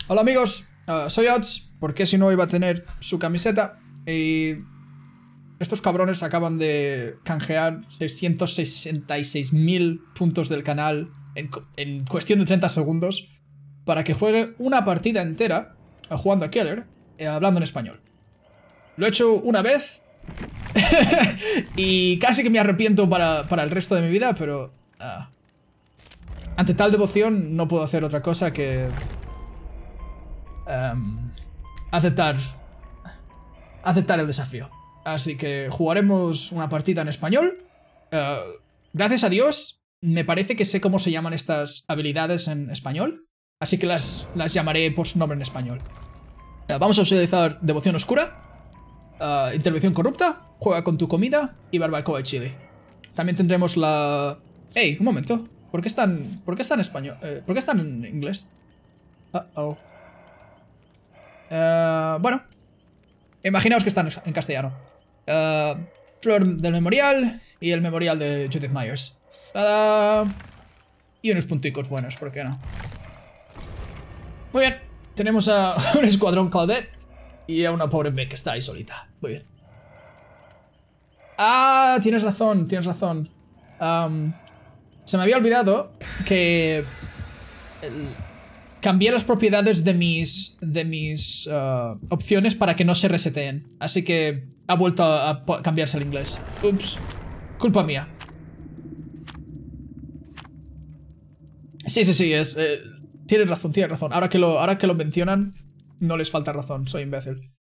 Hola amigos, soy Odds, porque si no iba a tener su camiseta. Y estos cabrones acaban de canjear 666.000 puntos del canal en cuestión de 30 segundos para que juegue una partida entera jugando a Keller, hablando en español. Lo he hecho una vez y casi que me arrepiento para el resto de mi vida, pero ante tal devoción no puedo hacer otra cosa que aceptar el desafío. Así que jugaremos una partida en español. Gracias a Dios, me parece que sé cómo se llaman estas habilidades en español. Así que las llamaré por su nombre en español. Vamos a utilizar Devoción Oscura, Intervención Corrupta, Juega con tu comida y Barbacoa de Chile. También tendremos la... ¡Ey! Un momento. ¿Por qué están en español? ¿Por qué están en inglés? Bueno, imaginaos que están en castellano. Flor del Memorial y el Memorial de Judith Myers. Y unos punticos buenos, ¿por qué no? Muy bien, tenemos a un escuadrón Claudette y a una pobre Beck que está ahí solita. Muy bien. Tienes razón, tienes razón. Se me había olvidado que... cambié las propiedades de mis opciones para que no se reseteen. Así que ha vuelto a cambiarse al inglés. Ups. Culpa mía. Sí, tienes razón, tienes razón. Ahora que lo mencionan, no les falta razón. Soy imbécil.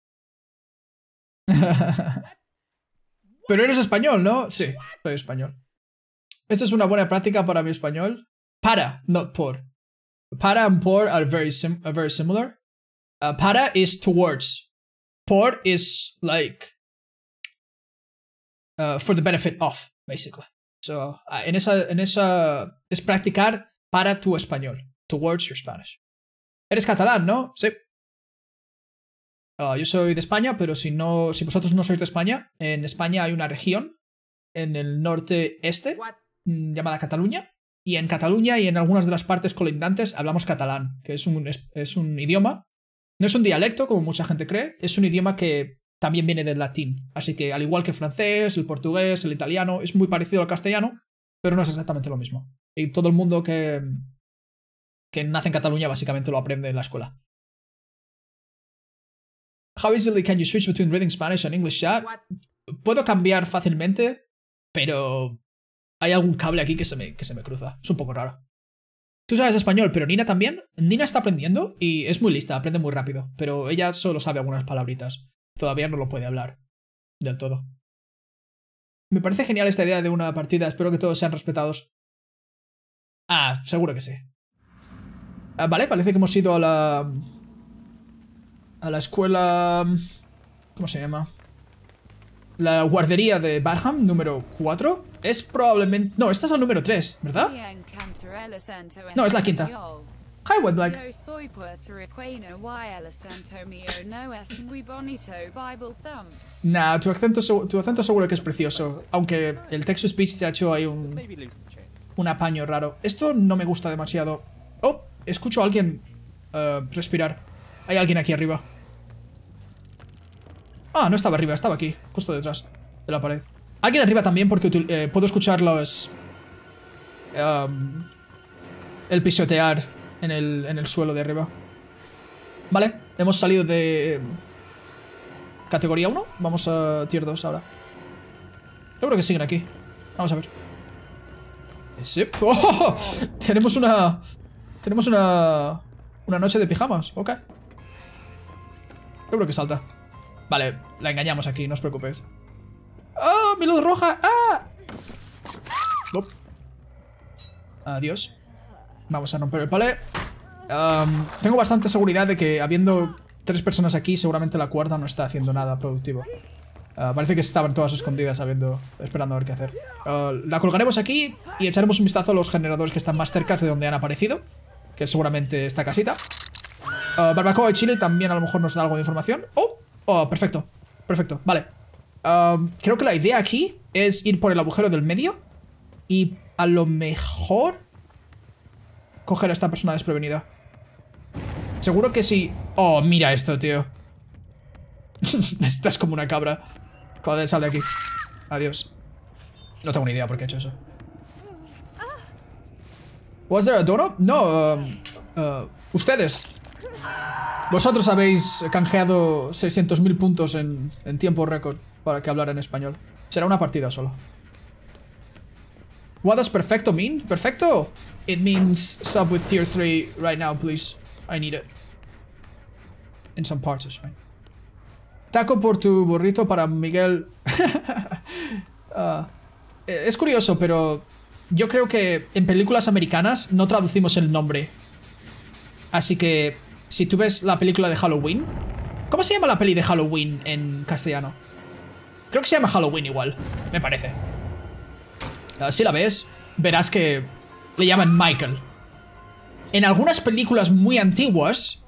Pero eres español, ¿no? Sí, soy español. Esta es una buena práctica para mi español. Para, not por. Para and por are very similar. Para is towards. Por is like for the benefit of, basically. So en esa es practicar para tu español. Towards your Spanish. Eres catalán, ¿no? Sí. Yo soy de España, pero si vosotros no sois de España, en España hay una región en el norte-este llamada Cataluña. Y en Cataluña y en algunas de las partes colindantes hablamos catalán, que es un idioma. No es un dialecto, como mucha gente cree. Es un idioma que también viene del latín. Así que, al igual que el francés, el portugués, el italiano, es muy parecido al castellano, pero no es exactamente lo mismo. Y todo el mundo que nace en Cataluña básicamente lo aprende en la escuela. How easily can you switch between reading Spanish and English chat? Puedo cambiar fácilmente, pero... hay algún cable aquí que se me cruza. Es un poco raro. Tú sabes español, pero Nina también. Nina está aprendiendo y es muy lista, aprende muy rápido. Pero ella solo sabe algunas palabritas. Todavía no lo puede hablar del todo. Me parece genial esta idea de una partida. Espero que todos sean respetados. Seguro que sí. Vale, parece que hemos ido a la escuela... ¿cómo se llama? La guardería de Barham, número 4. Es probablemente... no, esta es el número 3, ¿verdad? No, es la quinta. Hi, Wet Black. Nah, tu acento seguro que es precioso. Aunque el text-to-speech te ha hecho ahí un apaño raro. Esto no me gusta demasiado. Oh, escucho a alguien respirar. Hay alguien aquí arriba. No estaba arriba, estaba aquí, justo detrás de la pared. Alguien arriba también porque puedo escuchar el pisotear en el suelo de arriba. Vale, hemos salido de categoría 1. Vamos a tier 2 ahora. Seguro que siguen aquí. Vamos a ver. Sí. ¡Oh! Tenemos una noche de pijamas. Ok. Seguro que salta. Vale, la engañamos aquí, no os preocupéis. ¡Mi luz roja! Adiós. Vamos a romper el palé. Tengo bastante seguridad de que habiendo 3 personas aquí, seguramente la cuarta no está haciendo nada productivo. Parece que estaban todas escondidas esperando a ver qué hacer. La colgaremos aquí y echaremos un vistazo a los generadores que están más cerca de donde han aparecido, que es seguramente esta casita. Barbacoa de Chile también a lo mejor nos da algo de información. ¡Oh, perfecto! Perfecto, vale. Creo que la idea aquí es ir por el agujero del medio y a lo mejor coger a esta persona desprevenida. Seguro que sí. Oh, mira esto, tío. Estás como una cabra. Joder, sal de aquí. Adiós. No tengo ni idea por qué he hecho eso. ¿Was there a dono? No, ustedes. Vosotros habéis canjeado 600.000 puntos en tiempo récord para que hablara en español. Será una partida solo. What does perfecto mean? Perfecto? It means sub with tier 3 right now, please. I need it. In some parts, it's fine. Taco por tu burrito para Miguel. Es curioso, pero yo creo que en películas americanas no traducimos el nombre. Así que si tú ves la película de Halloween... ¿Cómo se llama la peli de Halloween en castellano? Creo que se llama Halloween igual, me parece. Si la ves, verás que le llaman Michael. En algunas películas muy antiguas,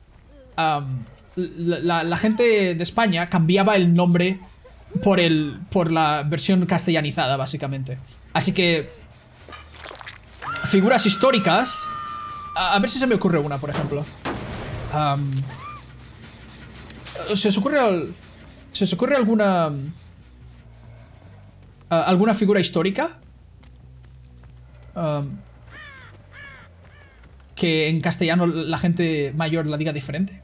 la gente de España cambiaba el nombre por la versión castellanizada, básicamente. Así que figuras históricas... A ver si se me ocurre una, por ejemplo. ¿Se os ocurre alguna... alguna figura histórica? Que en castellano la gente mayor la diga diferente.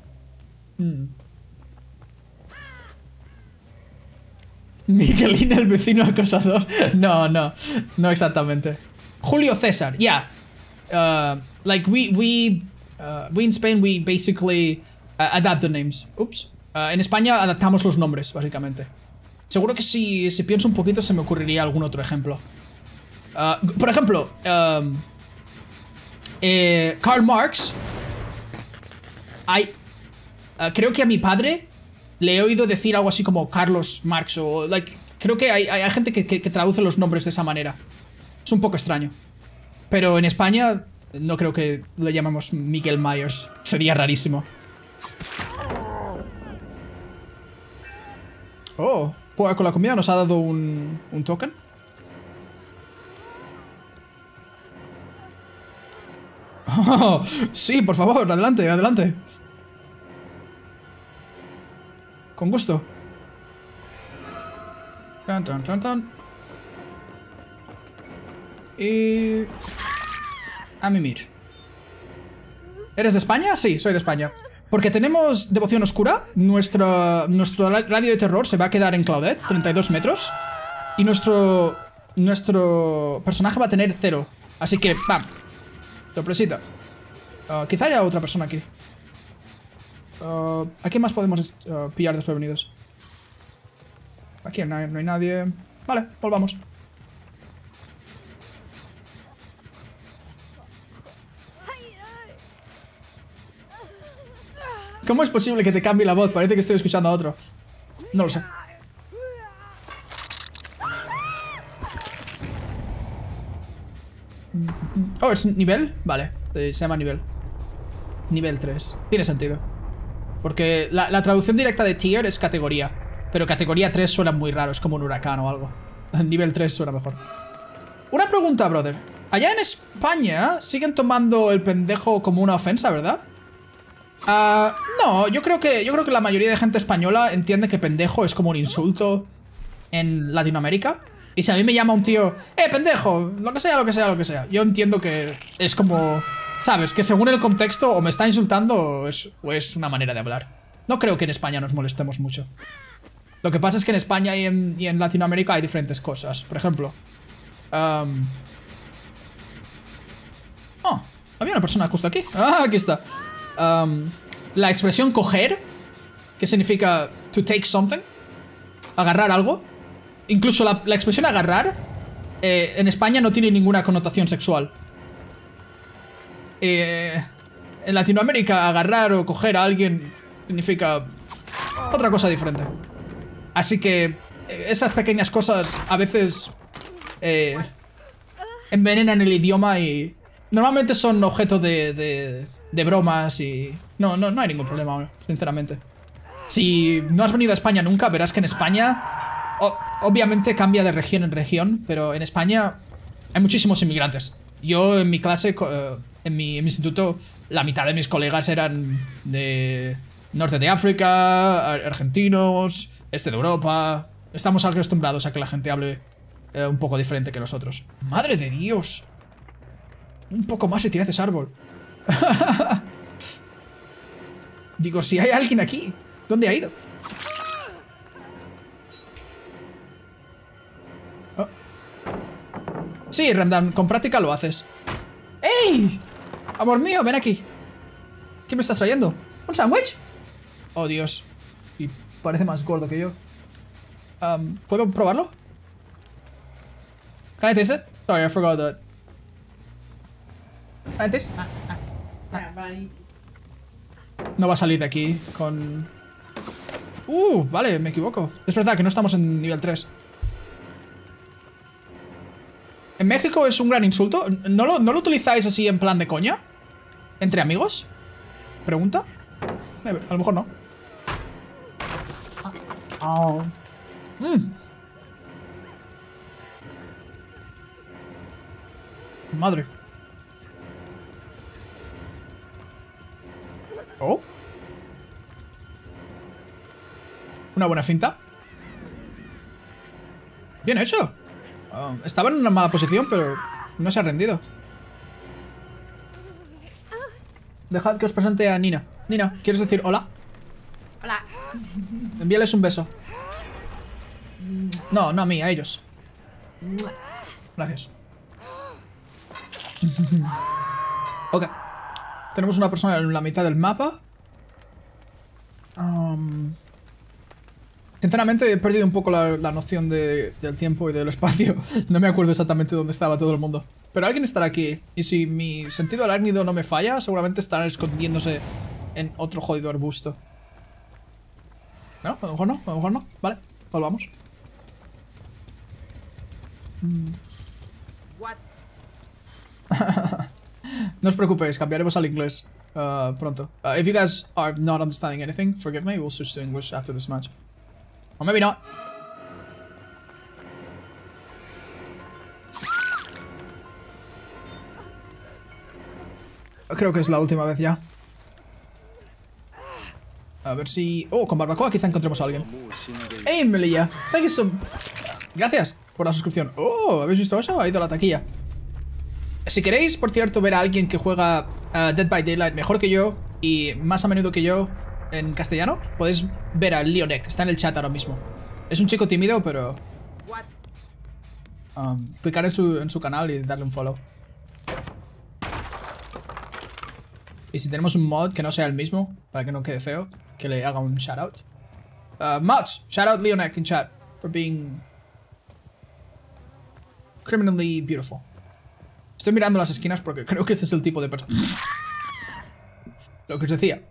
Miguelín, el vecino acosador. No exactamente. Julio César, yeah. Like we in Spain we basically adapt the names. Oops. En España adaptamos los nombres, básicamente. Seguro que si pienso un poquito se me ocurriría algún otro ejemplo. Por ejemplo, Karl Marx. Creo que a mi padre le he oído decir algo así como Carlos Marx o... creo que hay gente que traduce los nombres de esa manera. Es un poco extraño. Pero en España no creo que le llamemos Miguel Myers. Sería rarísimo. Oh, pues con la comida nos ha dado un token. Oh, sí, por favor, adelante, adelante. Con gusto. Tan, tan, tan, tan. Y... a mimir. ¿Eres de España? Sí, soy de España. Porque tenemos devoción oscura. Nuestro radio de terror se va a quedar en Claudette, 32 metros. Y nuestro personaje va a tener 0. Así que, ¡bam! Sorpresita. Quizá haya otra persona aquí. ¿A quién más podemos pillar desprevenidos? Aquí no hay nadie. Vale, volvamos. ¿Cómo es posible que te cambie la voz? Parece que estoy escuchando a otro. No lo sé. Oh, ¿es nivel? Vale, se llama nivel. Nivel 3. Tiene sentido. Porque la traducción directa de tier es categoría. Pero categoría 3 suena muy raro, es como un huracán o algo. Nivel 3 suena mejor. Una pregunta, brother. Allá en España siguen tomando el pendejo como una ofensa, ¿verdad? No, yo creo que la mayoría de gente española entiende que pendejo es como un insulto en Latinoamérica. Y si a mí me llama un tío, pendejo, lo que sea, lo que sea, lo que sea, yo entiendo que es como, ¿sabes? Que según el contexto o me está insultando o es una manera de hablar. No creo que en España nos molestemos mucho. Lo que pasa es que en España y en Latinoamérica hay diferentes cosas. Por ejemplo, oh, había una persona justo aquí. Ah, aquí está. La expresión coger, que significa to take something, agarrar algo. Incluso la expresión agarrar en España no tiene ninguna connotación sexual. En Latinoamérica agarrar o coger a alguien significa otra cosa diferente. Así que esas pequeñas cosas a veces envenenan el idioma y normalmente son objeto de bromas y... No hay ningún problema, sinceramente. Si no has venido a España nunca, verás que en España... obviamente cambia de región en región, pero en España hay muchísimos inmigrantes. Yo en mi clase En mi instituto, la mitad de mis colegas eran de norte de África, argentinos, este de Europa. Estamos acostumbrados a que la gente hable un poco diferente que nosotros. ¡Madre de Dios! Un poco más y tiras ese árbol. Digo, si hay alguien aquí, ¿dónde ha ido? Oh. Sí, Ramdan, con práctica lo haces. ¡Ey! Amor mío, ven aquí. ¿Qué me estás trayendo? ¿Un sándwich? Oh, Dios. Y parece más gordo que yo. ¿Puedo probarlo? Can I taste it? Sorry, I forgot that. Can I taste? No va a salir de aquí con... vale, me equivoco. Es verdad que no estamos en nivel 3. ¿En México es un gran insulto? ¿No lo utilizáis así en plan de coña? ¿Entre amigos? ¿Pregunta? A lo mejor no. Oh. Madre. Oh. Una buena finta. Bien hecho. Estaba en una mala posición, pero no se ha rendido. Dejad que os presente a Nina. Nina, ¿quieres decir hola? Hola. Envíales un beso. No, no a mí, a ellos. Gracias. Ok. Tenemos una persona en la mitad del mapa. Sinceramente he perdido un poco la noción del tiempo y del espacio. No me acuerdo exactamente dónde estaba todo el mundo. Pero alguien estará aquí. Y si mi sentido arácnido no me falla, seguramente estarán escondiéndose en otro jodido arbusto. ¿No? A lo mejor no, a lo mejor no. Vale, volvamos. What? No os preocupéis, cambiaremos al inglés pronto. If you guys are not understanding anything, forgive me, we'll switch to English after this match. Or maybe not. Creo que es la última vez ya. A ver si... Oh, con barbacoa quizá encontremos a alguien. ¡Hey, Melia! Thank you so... Gracias por la suscripción. Oh, ¿habéis visto eso? Ha ido a la taquilla. Si queréis, por cierto, ver a alguien que juega Dead by Daylight mejor que yo y más a menudo que yo en castellano, podéis ver a Leonek. Está en el chat ahora mismo. Es un chico tímido, pero... clicar en su canal y darle un follow. Y si tenemos un mod que no sea el mismo, para que no quede feo, que le haga un shoutout. Mods, shoutout Leonek in chat for being criminally beautiful. Estoy mirando las esquinas porque creo que ese es el tipo de persona. Lo que os decía.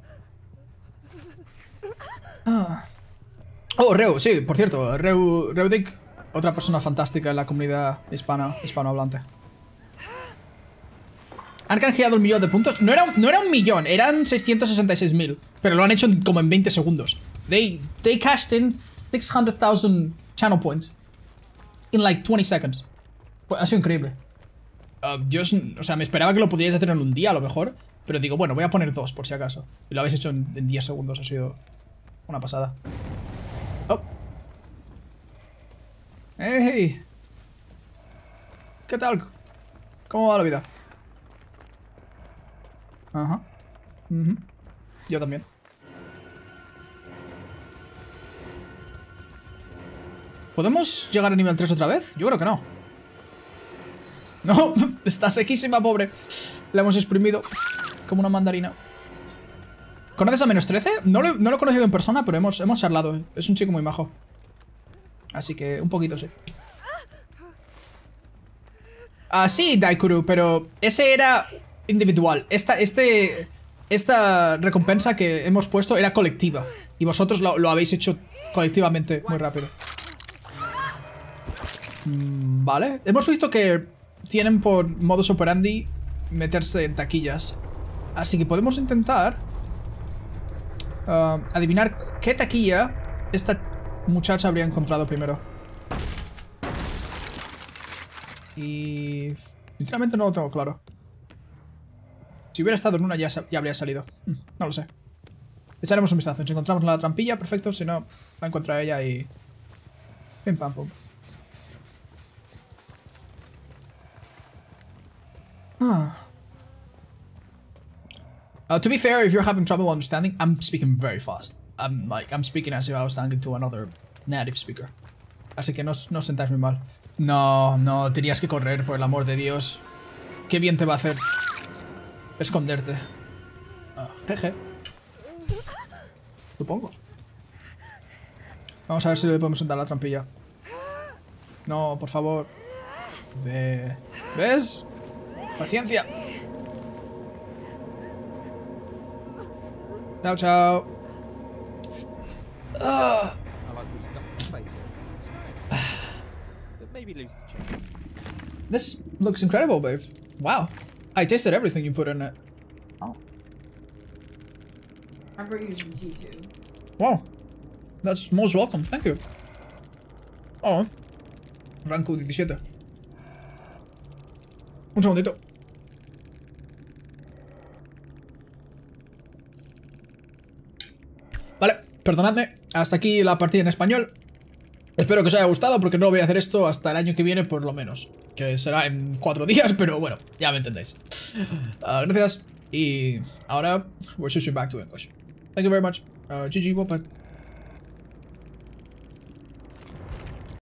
Oh, Reu, sí, por cierto, Reudic, otra persona fantástica en la comunidad hispanohablante. Han canjeado 1 millón de puntos. No era 1 millón, eran 666.000. Pero lo han hecho como en 20 segundos. They cashed in 600,000 channel points in like 20 seconds. Ha sido increíble. O sea, me esperaba que lo pudierais hacer en un día a lo mejor. Pero digo, bueno, voy a poner 2 por si acaso. Y lo habéis hecho en 10 segundos, ha sido una pasada. Oh. Hey. ¿Qué tal? ¿Cómo va la vida? Ajá. Yo también. ¿Podemos llegar a nivel 3 otra vez? Yo creo que no. No, está sequísima, pobre. La hemos exprimido como una mandarina. ¿Conoces a -13? No lo he conocido en persona, pero hemos charlado. Es un chico muy majo. Así que un poquito sí. Sí, Daikuru, pero ese era individual. Esta recompensa que hemos puesto era colectiva. Y vosotros lo habéis hecho colectivamente muy rápido. Vale. Hemos visto que tienen por modus operandi meterse en taquillas. Así que podemos intentar adivinar qué taquilla esta muchacha habría encontrado primero. Y... sinceramente no lo tengo claro. Si hubiera estado en una ya habría salido. No lo sé. Echaremos un vistazo. Si encontramos la trampilla, perfecto. Si no, la encuentra ella y... Pim pam pum. To be fair, if you're having trouble understanding, I'm speaking very fast. I'm speaking as if I was talking to another native speaker. Así que no os sentáis muy mal. No, no, tenías que correr, por el amor de Dios. Qué bien te va a hacer esconderte. Jeje. Supongo. Vamos a ver si le podemos sentar la trampilla. No, por favor. ¿Ves? Paciencia. Chao, chao. This looks incredible, babe. Wow. I tasted everything you put in it. Oh. I brought you some tea too. Wow. That's most welcome. Thank you. Oh. Rango 17. Un segundito. Vale, perdonadme. Hasta aquí la partida en español. Espero que os haya gustado porque no voy a hacer esto hasta el año que viene por lo menos. Que será en 4 días, pero bueno, ya me entendéis. Gracias. Y ahora we're switching back to English. Thank you very much. GG, well played.